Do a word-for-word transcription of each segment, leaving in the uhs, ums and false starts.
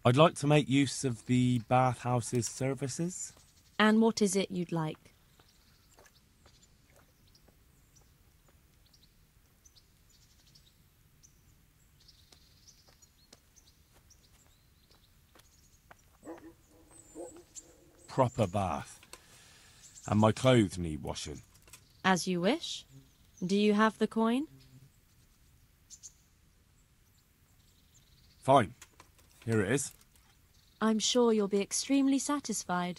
I'd like to make use of the bathhouse's services. And what is it you'd like? Proper bath. And my clothes need washing. As you wish. Do you have the coin? Fine. Here it is. I'm sure you'll be extremely satisfied.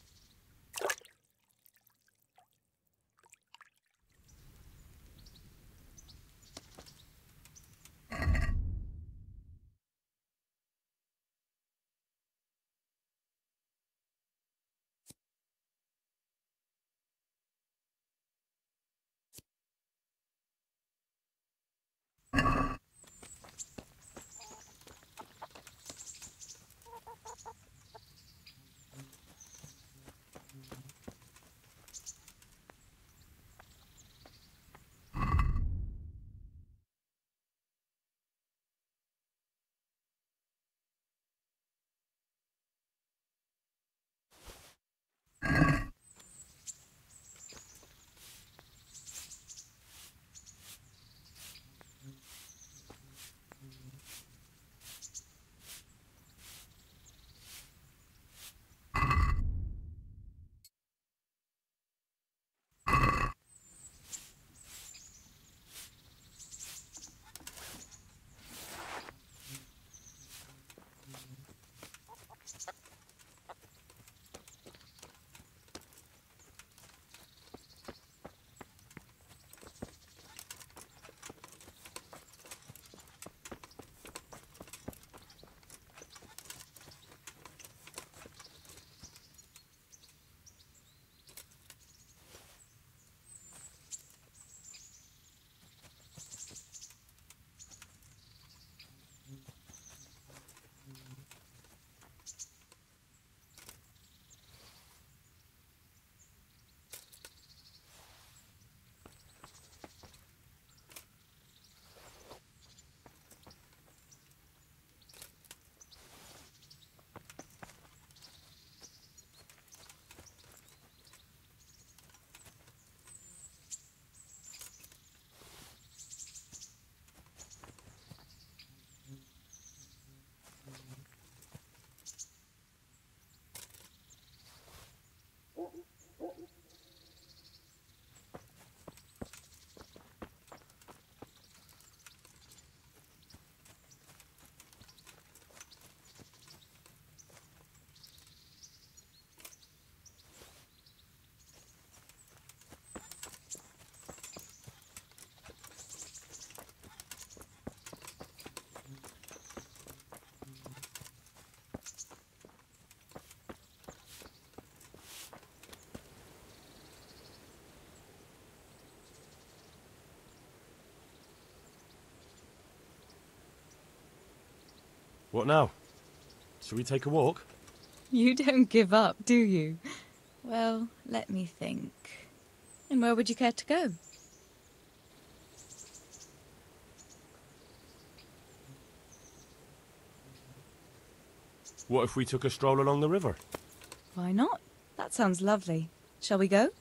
What now? Shall we take a walk? You don't give up, do you? Well, let me think. And where would you care to go? What if we took a stroll along the river? Why not? That sounds lovely. Shall we go?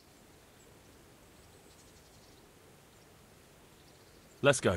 Let's go.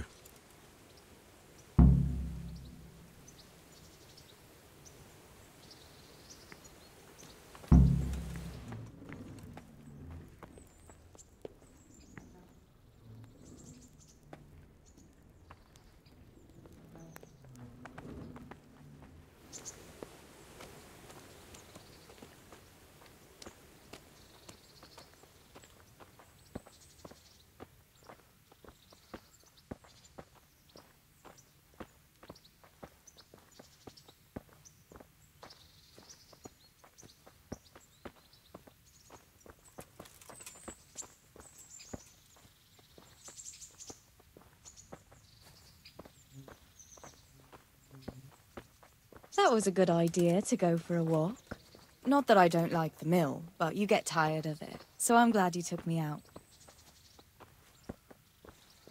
That was a good idea, to go for a walk. Not that I don't like the mill, but you get tired of it, so I'm glad you took me out.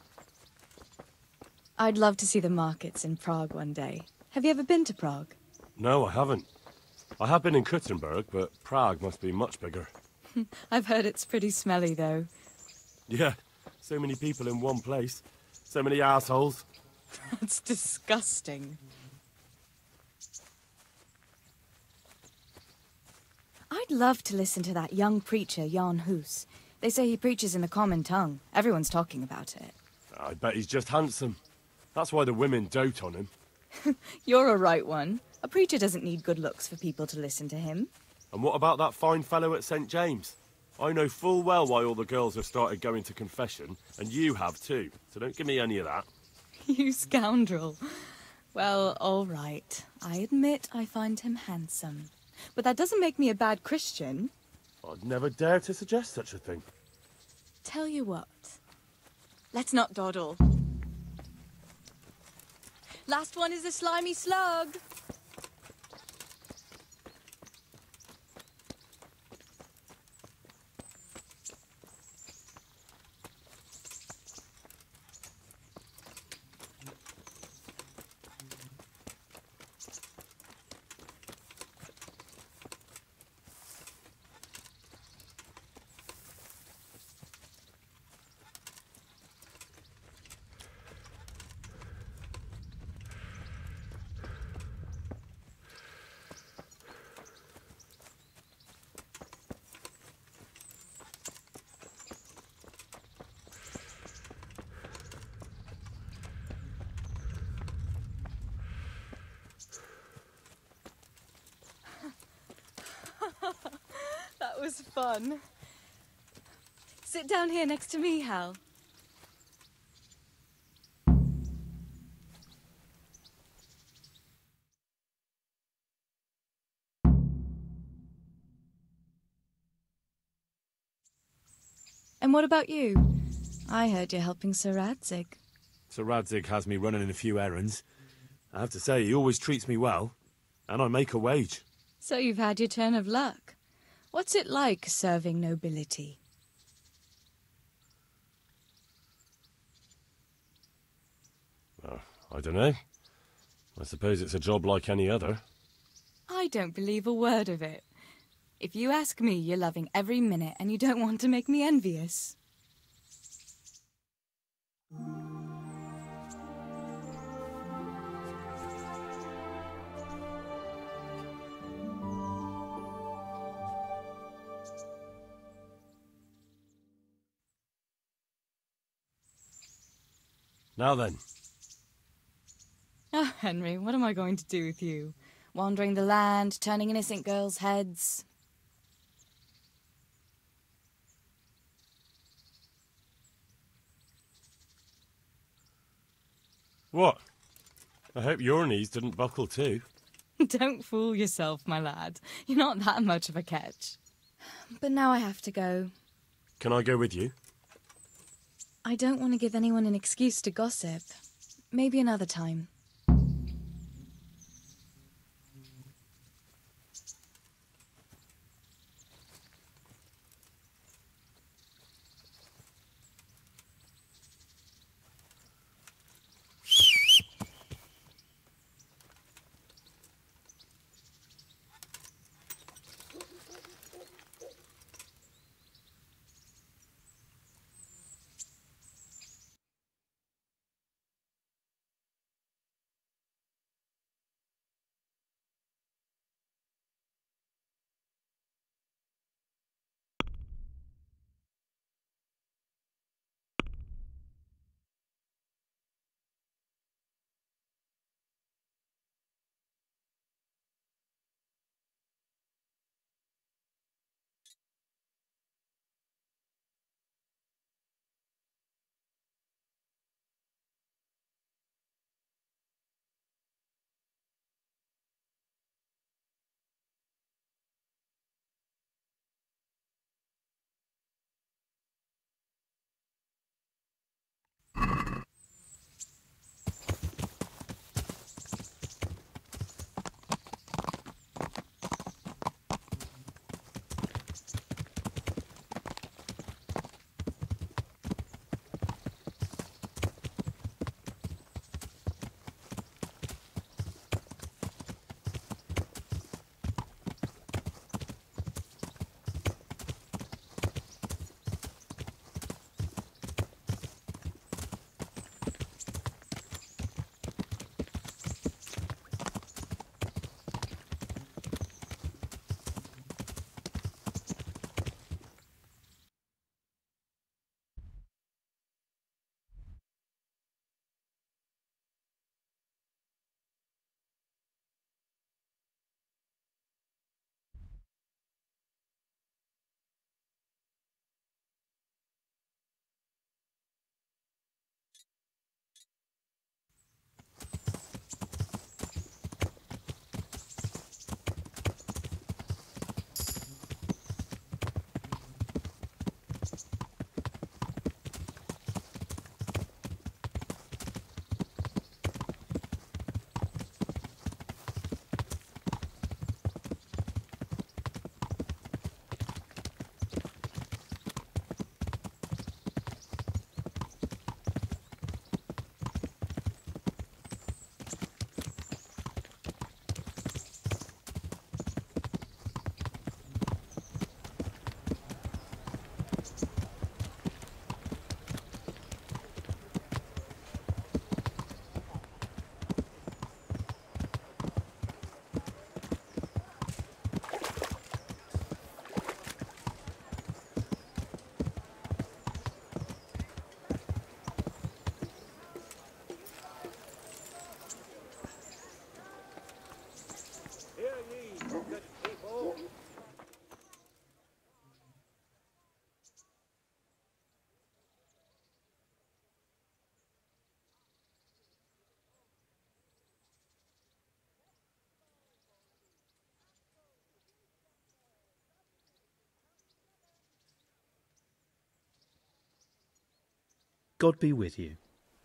I'd love to see the markets in Prague one day. Have you ever been to Prague? No, I haven't. I have been in Kuttenberg, but Prague must be much bigger. I've heard it's pretty smelly, though. Yeah, so many people in one place. So many assholes. That's disgusting. I'd love to listen to that young preacher, Jan Hus. They say he preaches in the common tongue. Everyone's talking about it. I bet he's just handsome. That's why the women dote on him. You're a right one. A preacher doesn't need good looks for people to listen to him. And what about that fine fellow at Saint James? I know full well why all the girls have started going to confession, and you have too, so don't give me any of that. You scoundrel. Well, all right. I admit I find him handsome. But that doesn't make me a bad Christian. I'd never dare to suggest such a thing. Tell you what. Let's not dawdle. Last one is a slimy slug. That was fun. Sit down here next to me, Hal. And what about you? I heard you're helping Sir Radzig. Sir Radzig has me running in a few errands. I have to say, he always treats me well, and I make a wage. So you've had your turn of luck. What's it like serving nobility? Uh, I don't know. I suppose it's a job like any other. I don't believe a word of it. If you ask me, you're loving every minute and you don't want to make me envious. Now then. Oh, Henry, what am I going to do with you? Wandering the land, turning innocent girls' heads. What? I hope your knees didn't buckle too. Don't fool yourself, my lad. You're not that much of a catch. But now I have to go. Can I go with you? I don't want to give anyone an excuse to gossip. Maybe another time. God be with you.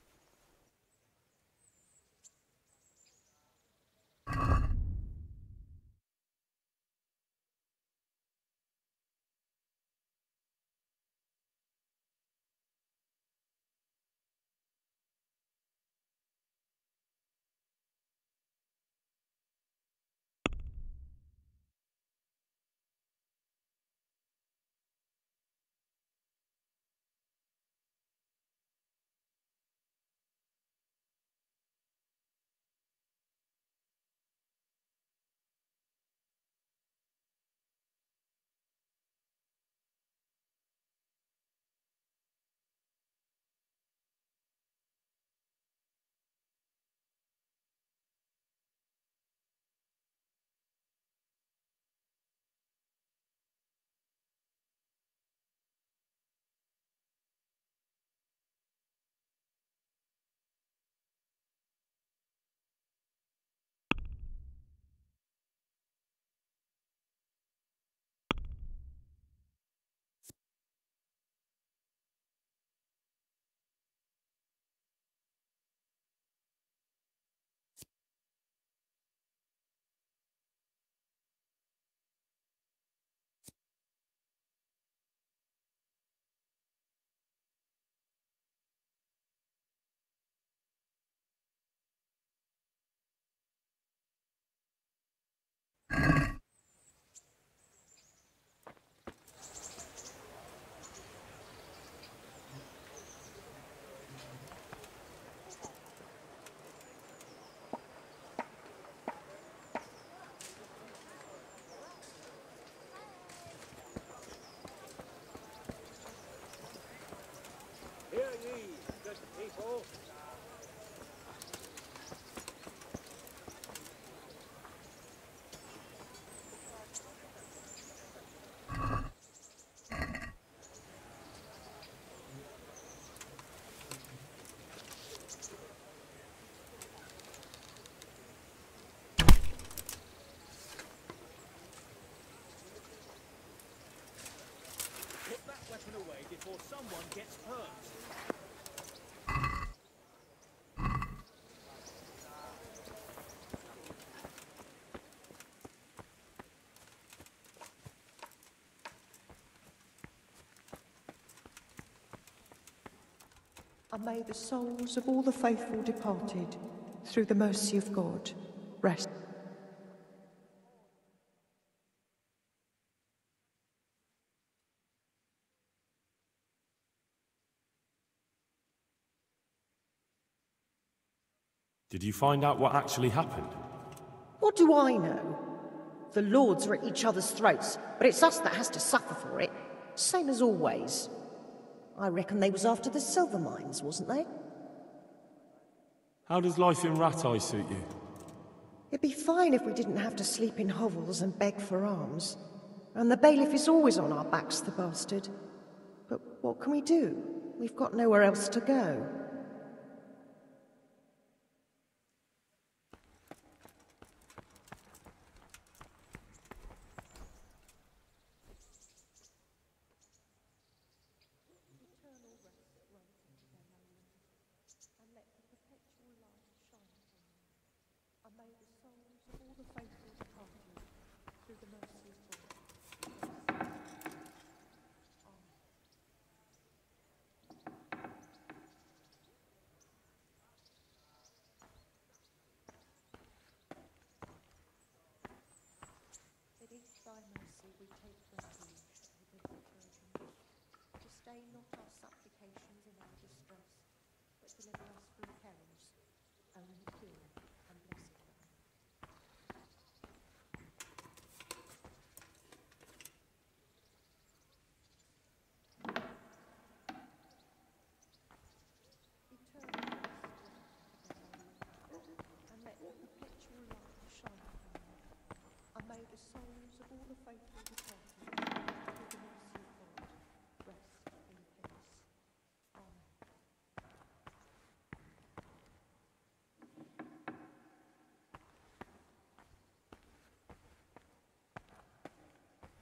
Hear ye, good people. Put that weapon away before someone gets hurt. And may the souls of all the faithful departed, through the mercy of God, rest. Did you find out what actually happened? What do I know? The lords are at each other's throats, but it's us that has to suffer for it. Same as always. I reckon they was after the silver mines, wasn't they? How does life in Rat Eye suit you? It'd be fine if we didn't have to sleep in hovels and beg for alms. And the bailiff is always on our backs, the bastard. But what can we do? We've got nowhere else to go. Thy mercy we take refuge, O Blessed Virgin. Disdain not our supplications in our distress, but deliver us from perils, only pure and blessed one. Eternal rest, and let the perpetual light shine upon them. And may the souls of all the faithful departed, through the mercy of God, rest in peace. Amen.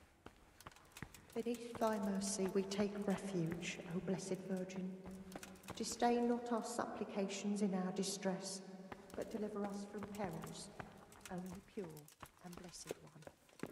Beneath thy mercy we take refuge, O Blessed Virgin. Disdain not our supplications in our distress, but deliver us from perils, only pure and blessed one.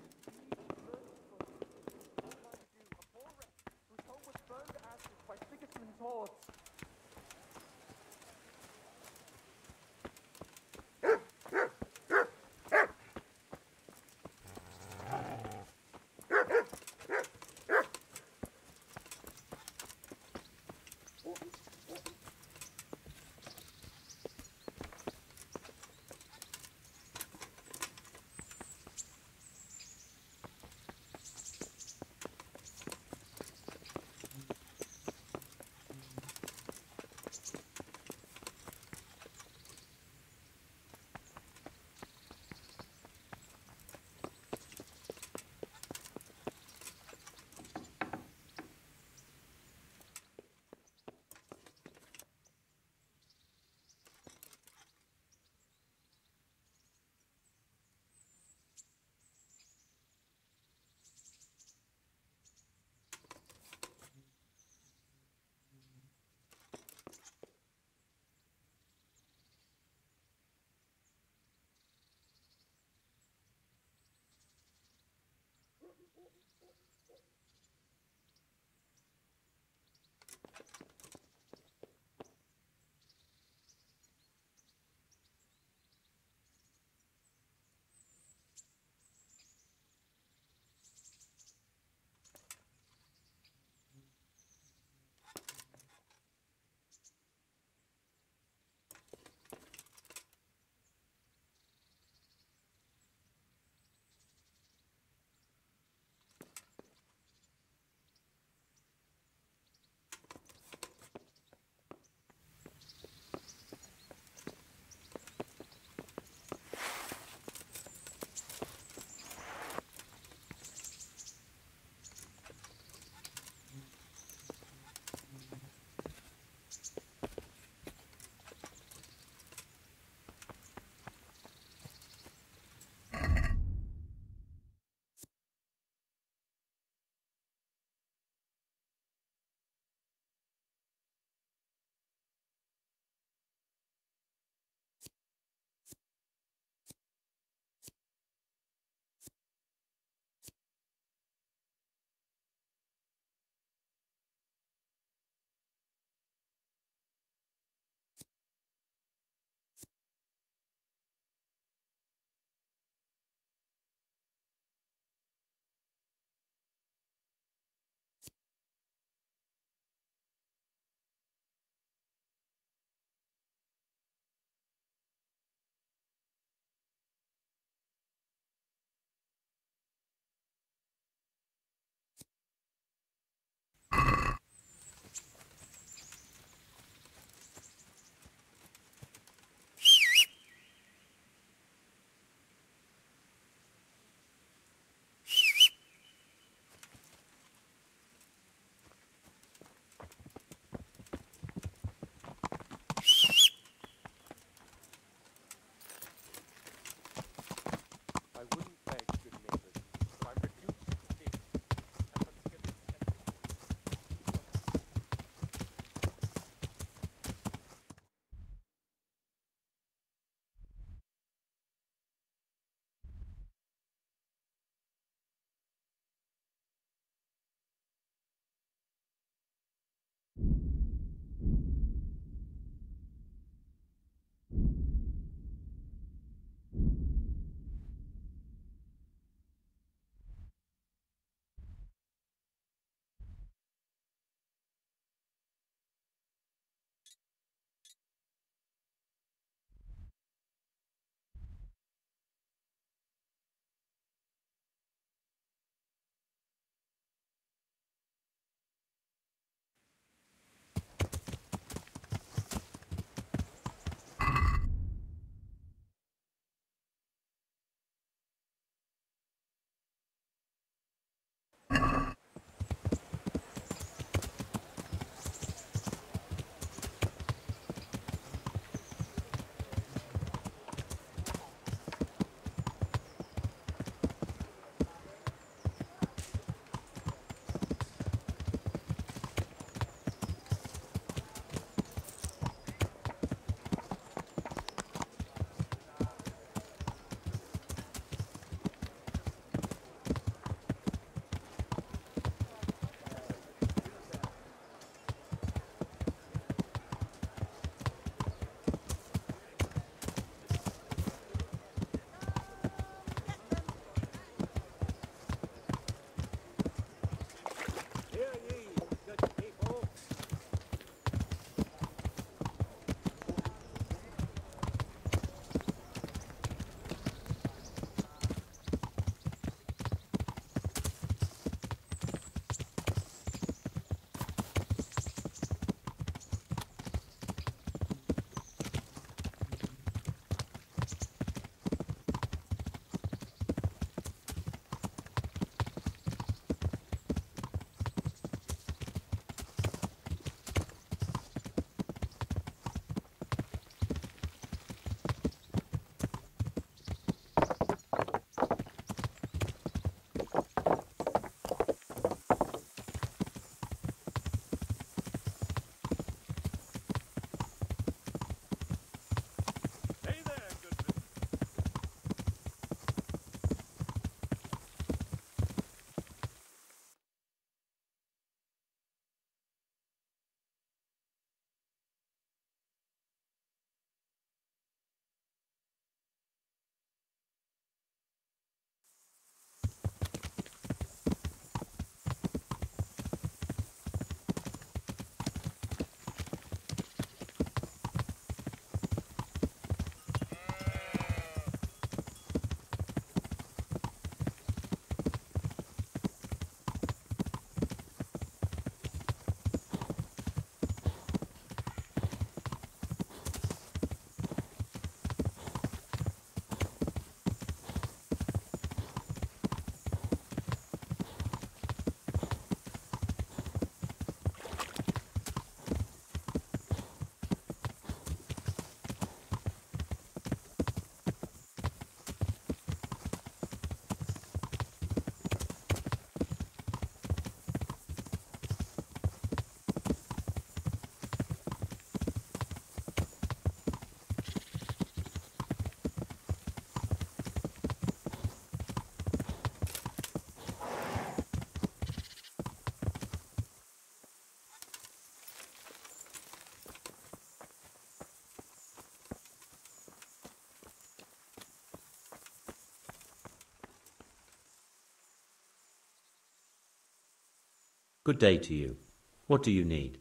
Good day to you. What do you need?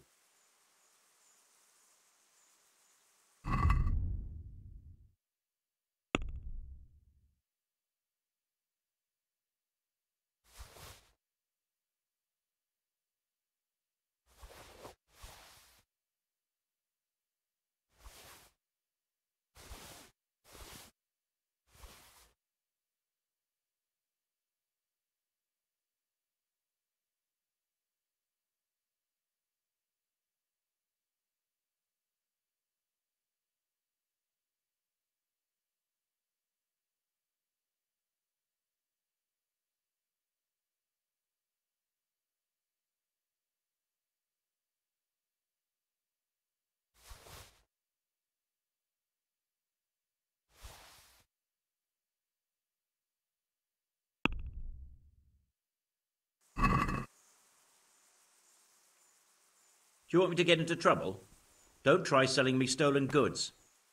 Do you want me to get into trouble? Don't try selling me stolen goods.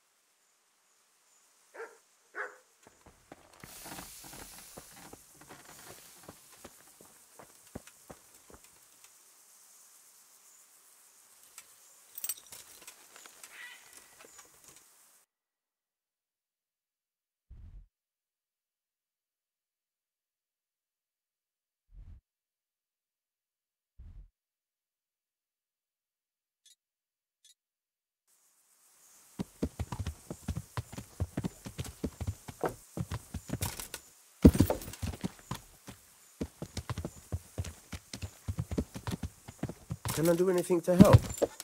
Can I do anything to help?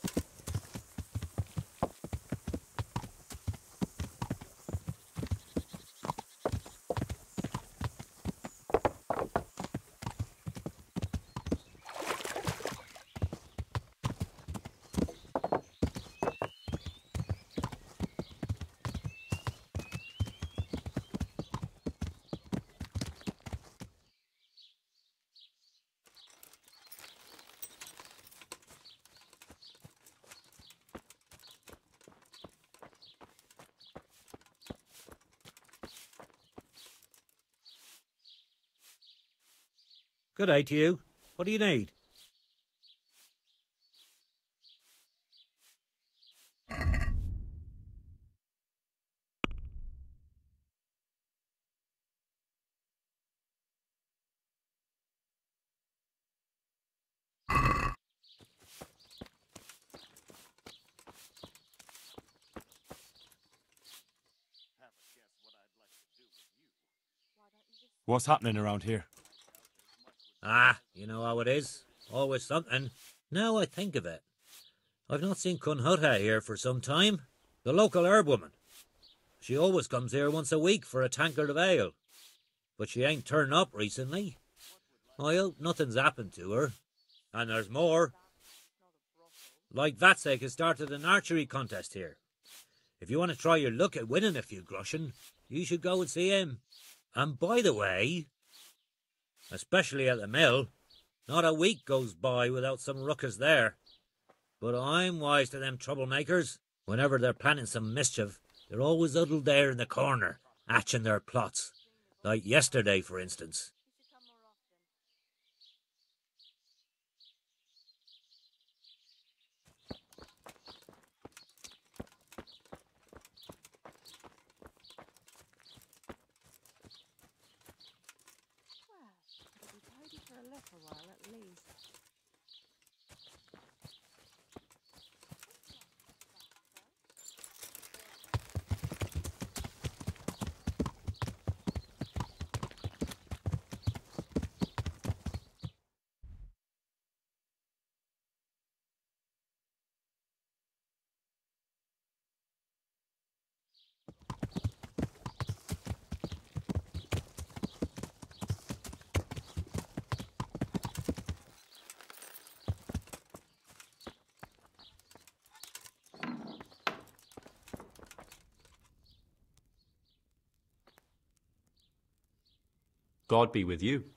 Good day to you. What do you need? What's happening around here? Ah, you know how it is. Always something. Now I think of it, I've not seen Cunhutta here for some time. The local herb woman. She always comes here once a week for a tankard of ale. But she ain't turned up recently. I hope nothing's happened to her. And there's more. Like Vatsek has started an archery contest here. If you want to try your luck at winning a few groschen, you should go and see him. And by the way, especially at the mill, not a week goes by without some ruckus there. But I'm wise to them troublemakers. Whenever they're planning some mischief, they're always huddled there in the corner, hatching their plots. Like yesterday, for instance. God be with you.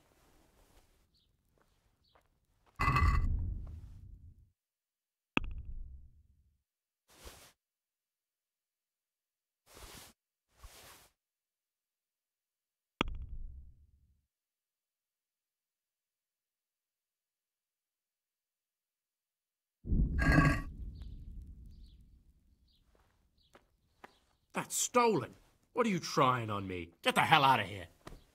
That's stolen. What are you trying on me? Get the hell out of here.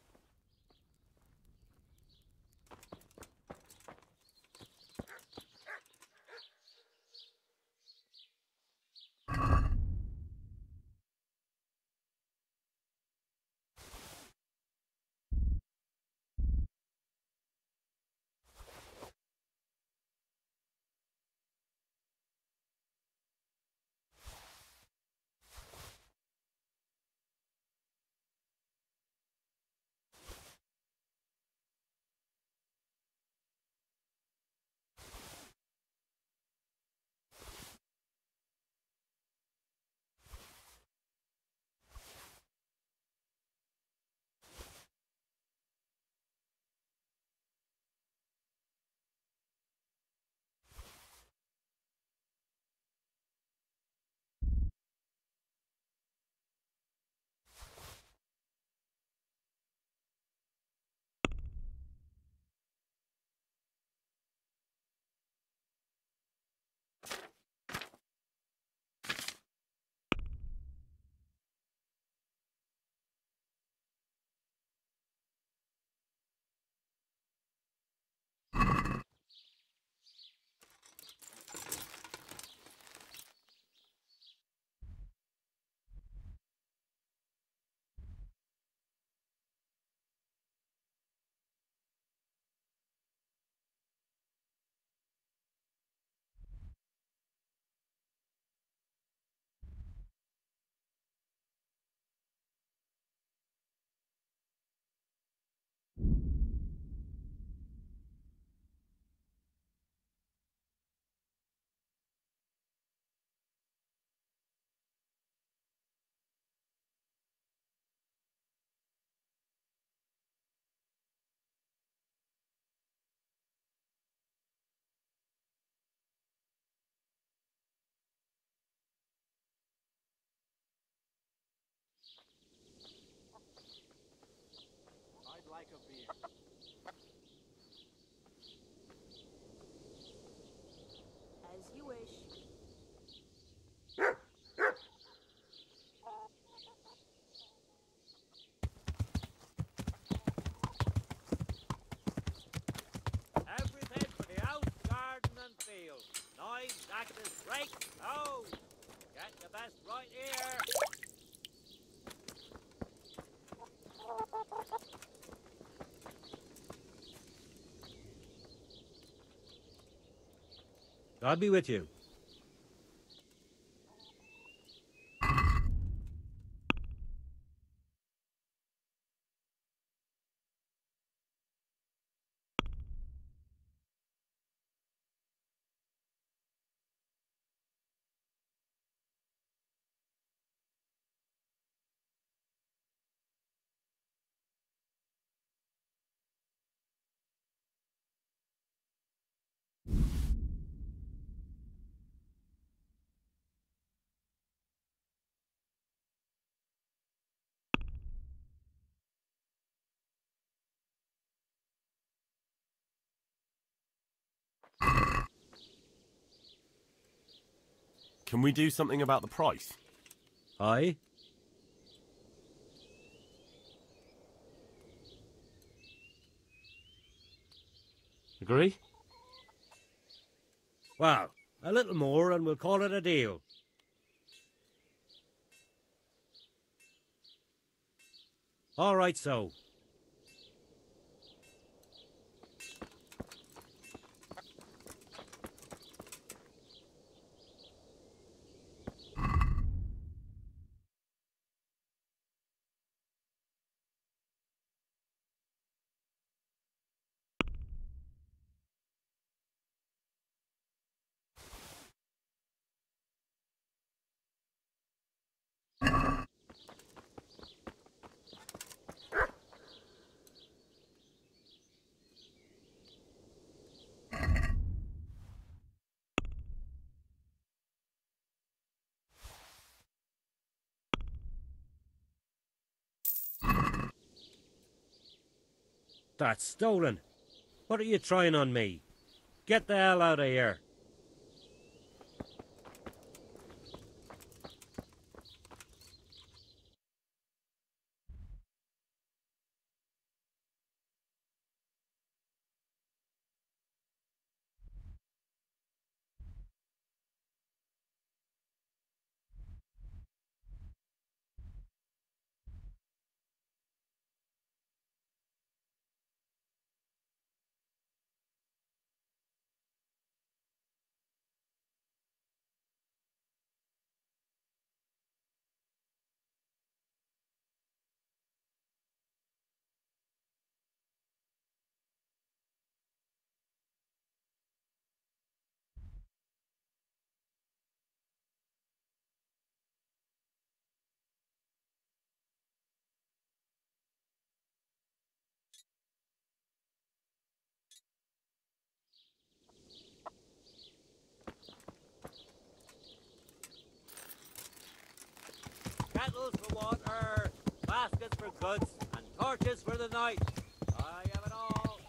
I'd like a beer. As you wish. Everything for the house, garden and field. Knives, axes, rakes, oh! Get the best right here. God be with you. Can we do something about the price? Aye? Agree? Well, a little more and we'll call it a deal. All right, so. That's stolen. What are you trying on me? Get the hell out of here. kettles for water, baskets for goods, and torches for the night. I have it all.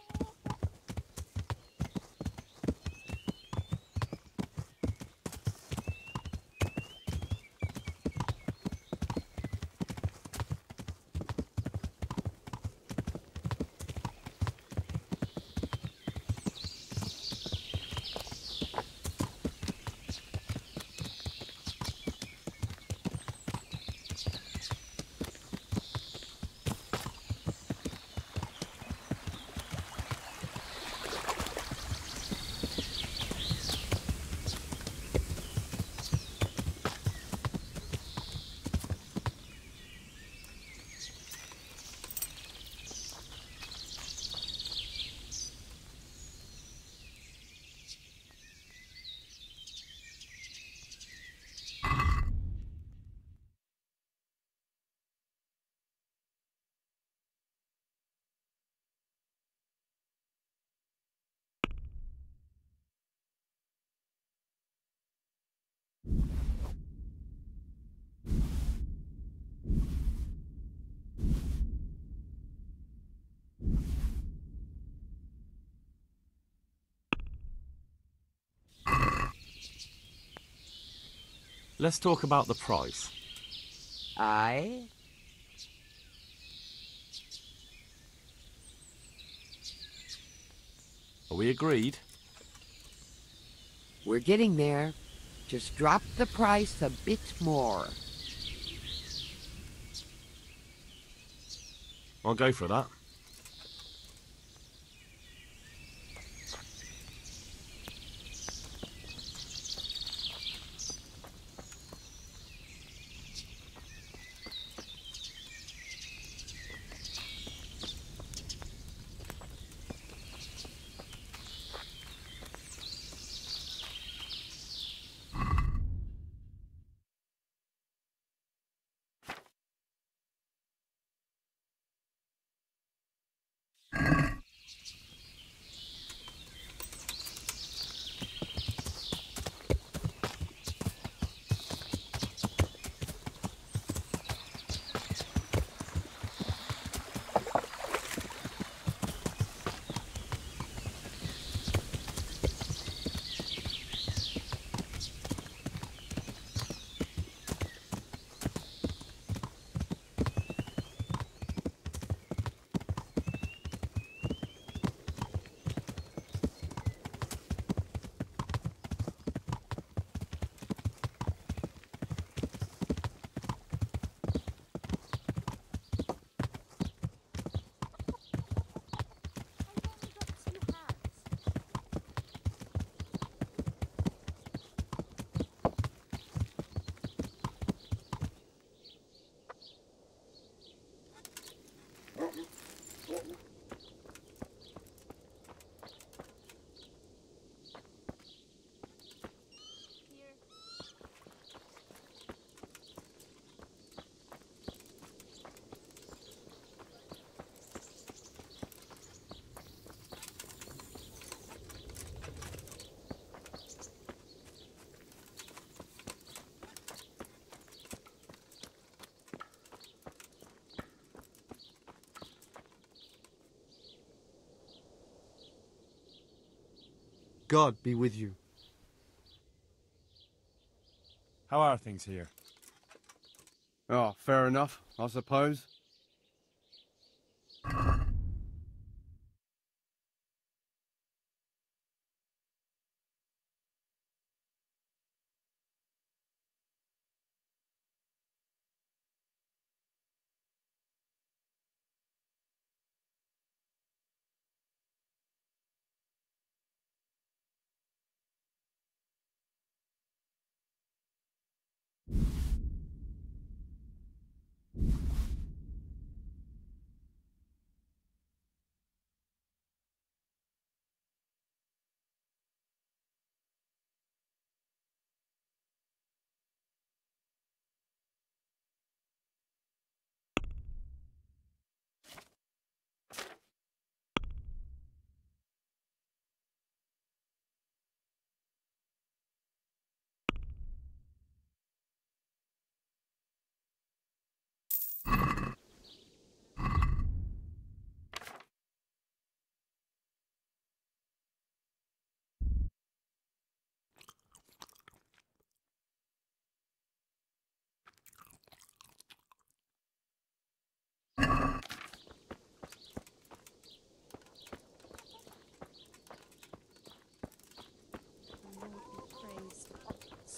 Let's talk about the price. Aye? Are we agreed? We're getting there. Just drop the price a bit more. I'll go for that. God be with you. How are things here? Oh, fair enough, I suppose.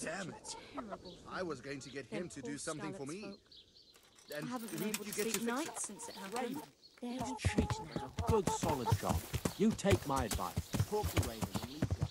Damn it! I was going to get him to do something for me. And I haven't who been did able you to get sleep to fix nights it? since it happened. There you treat now. Good solid shot. You take my advice. Talk to Raven and leave Gus.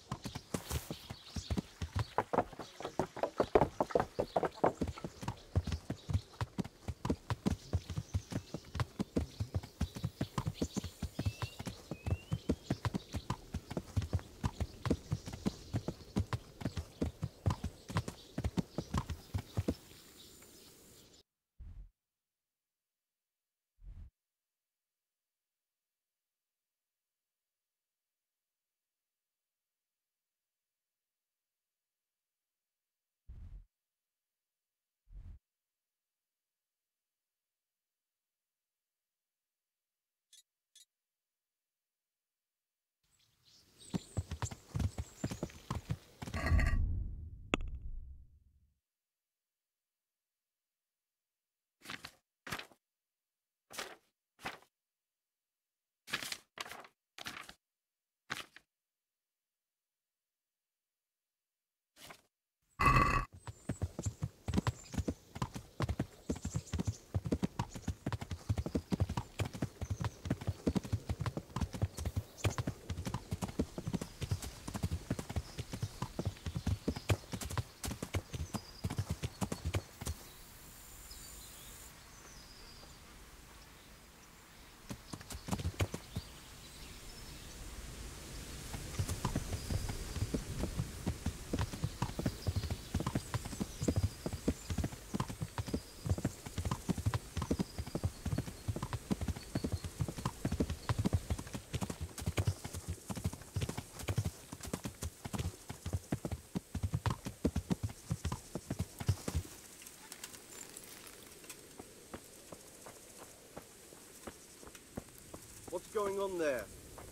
What's going on there?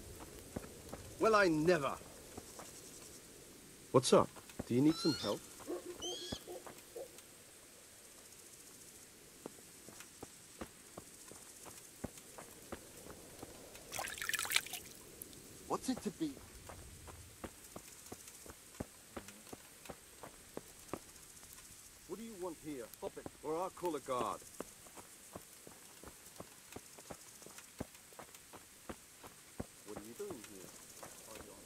Well, I never. What's up? Do you need some help? What's it to be? What do you want here? Hop it, or I'll call a guard. What are you doing here? Are you on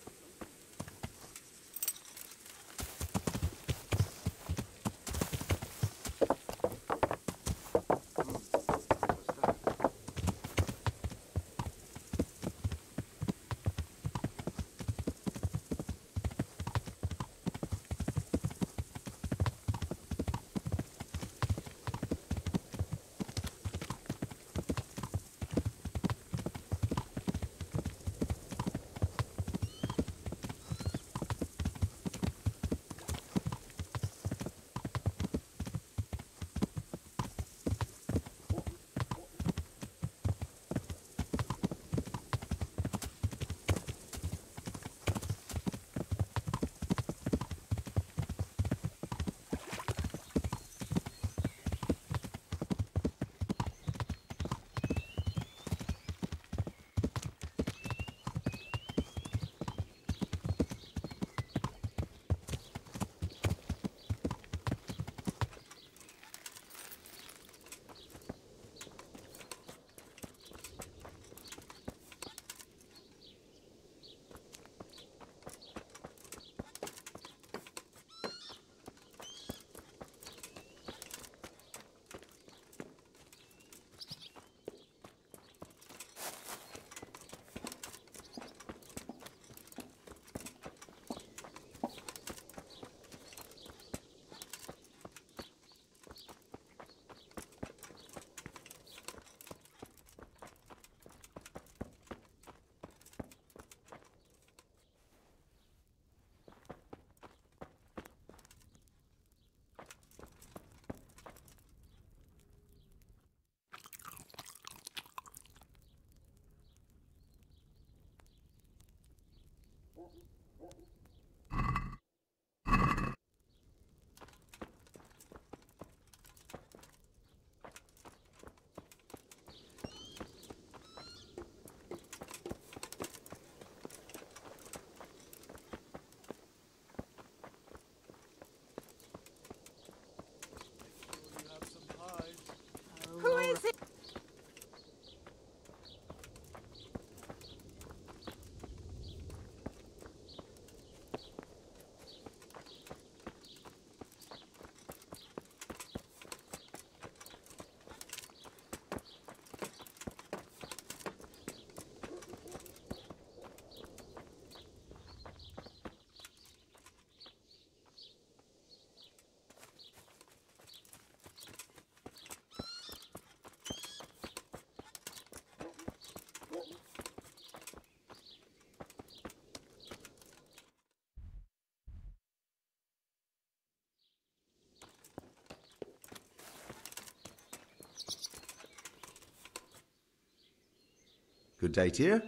Good day to you.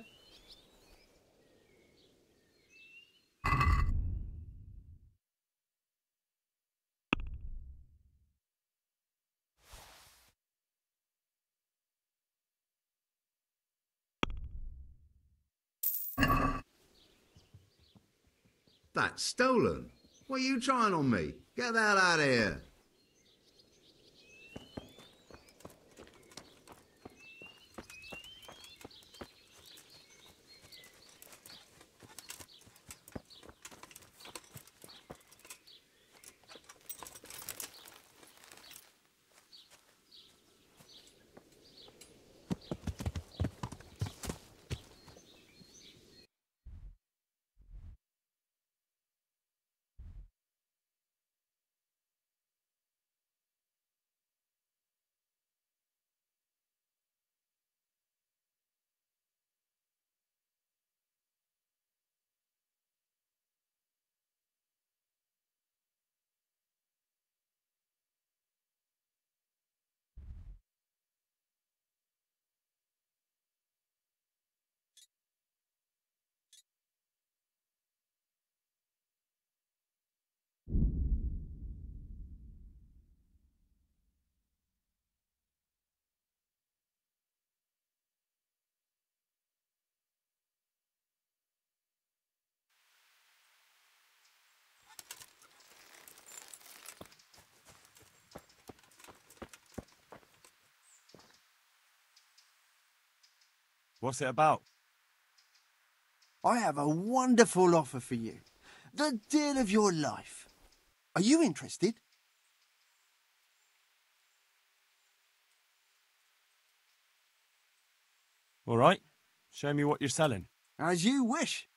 That's stolen. What are you trying on me? Get the hell out of here. What's it about? I have a wonderful offer for you. The deal of your life. Are you interested? All right. Show me what you're selling. As you wish.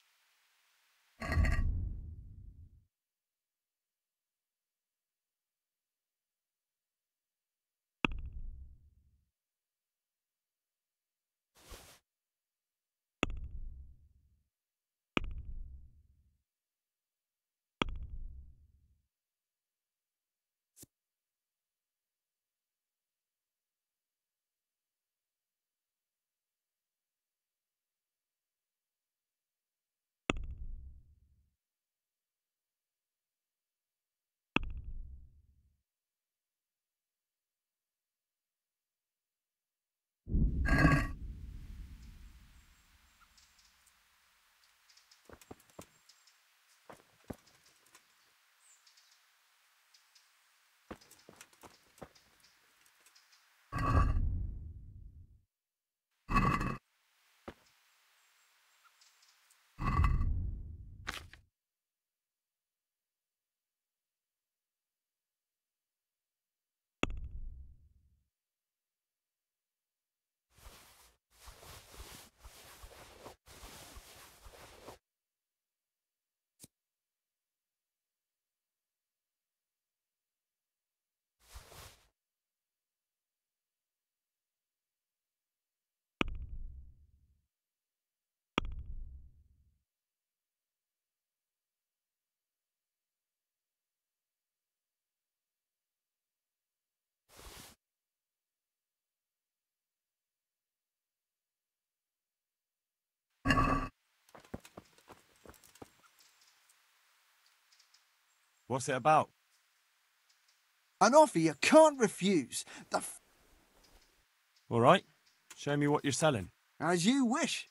What's it about? An offer you can't refuse. The f All right. Show me what you're selling. As you wish.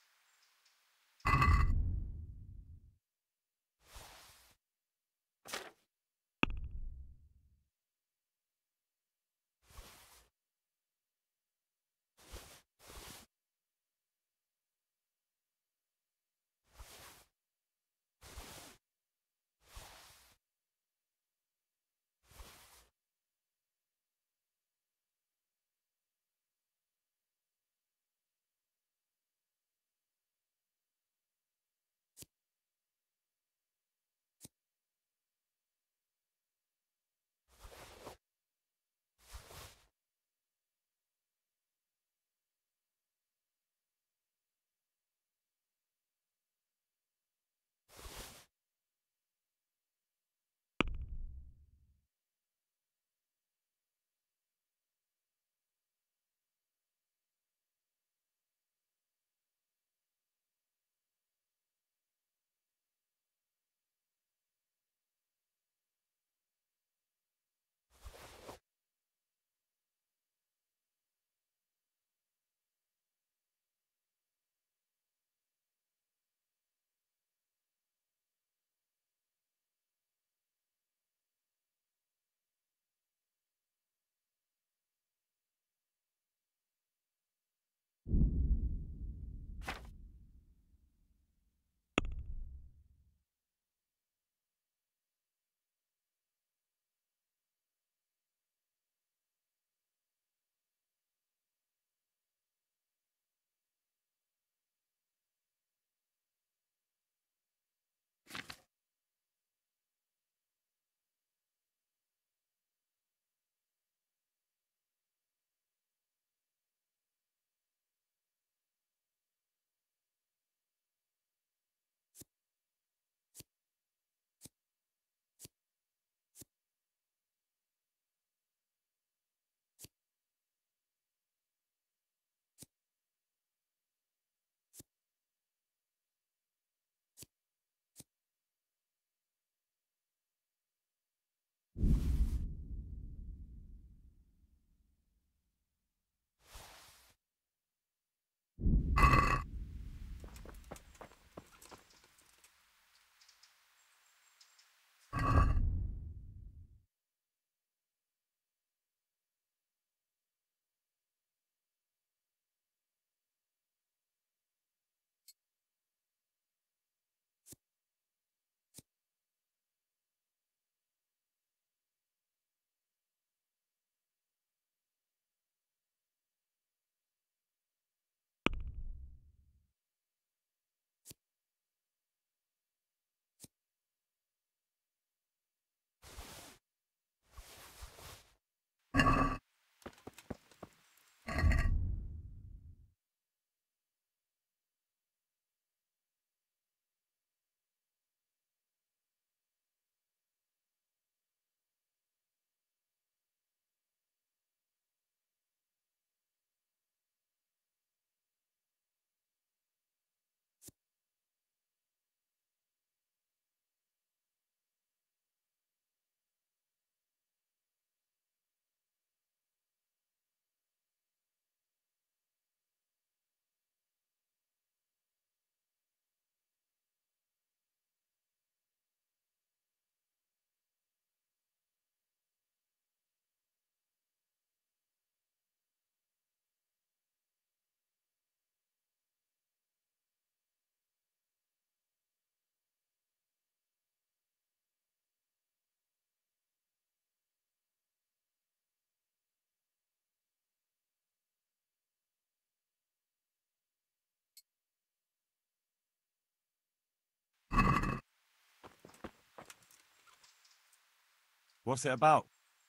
What's it about?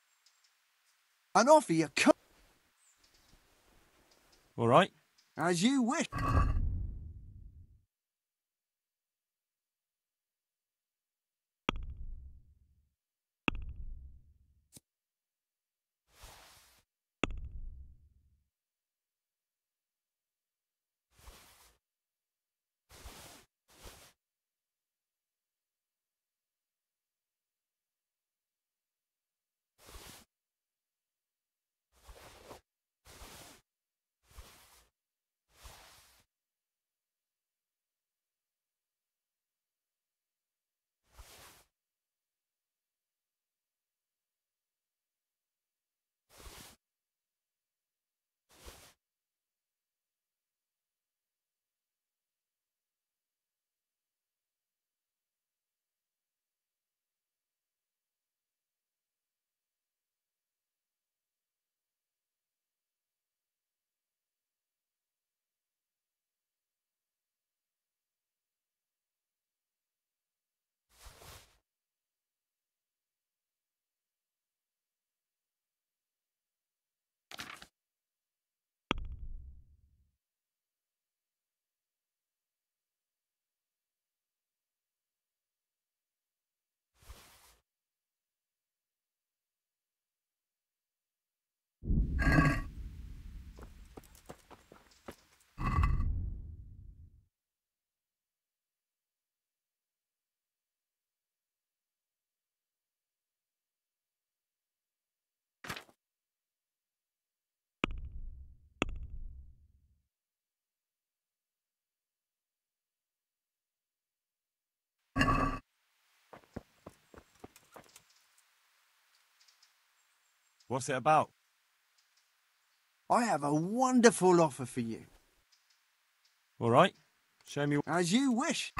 An offer you can't... All right. As you wish. What's it about? I have a wonderful offer for you. All right. Show me. As you wish.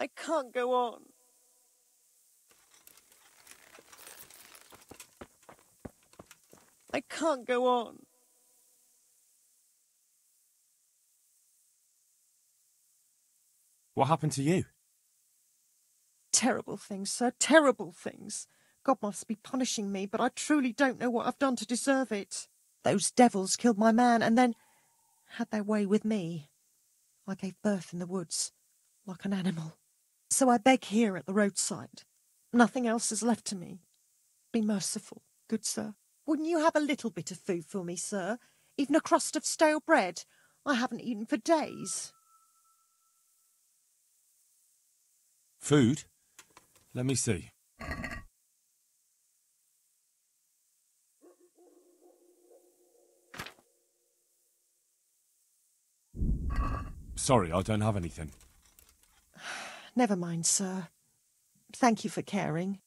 I can't go on. I can't go on. What happened to you? Terrible things, sir, terrible things. God must be punishing me, but I truly don't know what I've done to deserve it. Those devils killed my man and then had their way with me. I gave birth in the woods, like an animal. So I beg here at the roadside. Nothing else is left to me. Be merciful, good sir. Wouldn't you have a little bit of food for me, sir? Even a crust of stale bread? I haven't eaten for days. Food? Let me see. Sorry, I don't have anything. Never mind, sir. Thank you for caring.